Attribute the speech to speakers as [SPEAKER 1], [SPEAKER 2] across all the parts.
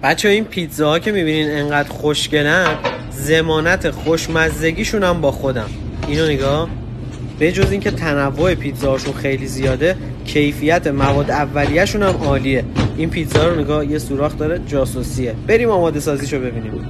[SPEAKER 1] بچه این پیتزاها که میبینین انقدر خوشگلن، ضمانت خوشمزگیشون هم با خودم. اینو نگاه، به جز اینکه تنوع پیتزاهاشون خیلی زیاده، کیفیت مواد اولیه‌شون هم عالیه. این پیتزا رو نگاه، یه سوراخ داره، جاسوسیه. بریم آماده سازیشو ببینیم.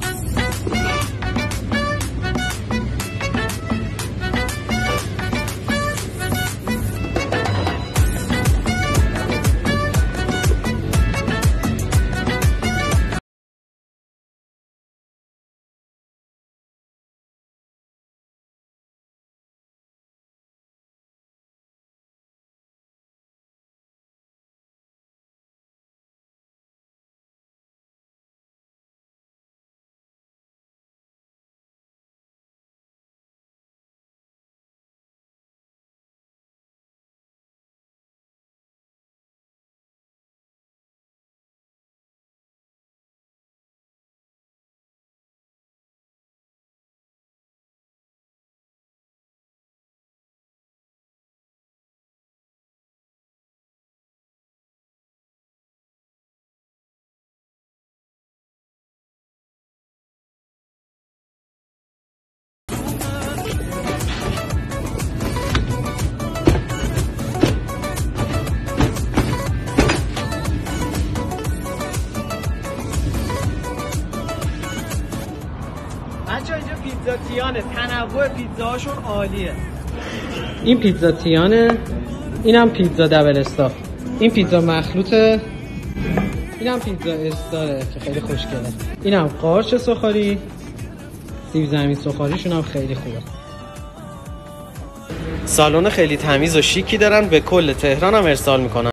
[SPEAKER 1] بچه اینجا پیتزا تیانه، تنوع پیتزاهاشون عالیه. این پیتزا تیانه، اینم پیتزا دبل استاف، این پیتزا مخلوطه، اینم پیتزا استاره که خیلی خوشگله. اینم قارچ سوخاری، سیب زمینی سوخاریشون هم خیلی خوبه. سالن خیلی تمیز و شیکی دارن، به کل تهران هم ارسال میکنن.